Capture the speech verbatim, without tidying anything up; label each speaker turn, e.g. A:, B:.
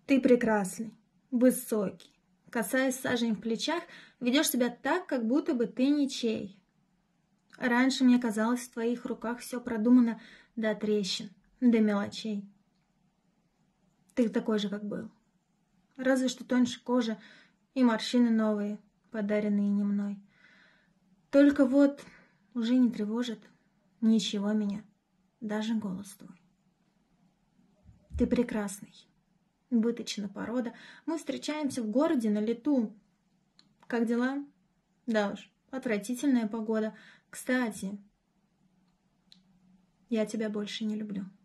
A: Ты прекрасный, высокий, касаясь сажень в плечах, ведешь себя так, как будто бы ты ничей. Раньше мне казалось, в твоих руках все продумано до трещин, до мелочей. Ты такой же, как был. Разве что тоньше кожа и морщины новые, подаренные не мной. Только вот уже не тревожит ничего меня, даже голос твой. Ты прекрасный, выточена порода. Мы встречаемся в городе на лету. Как дела? Да уж, отвратительная погода. Кстати, я тебя больше не люблю.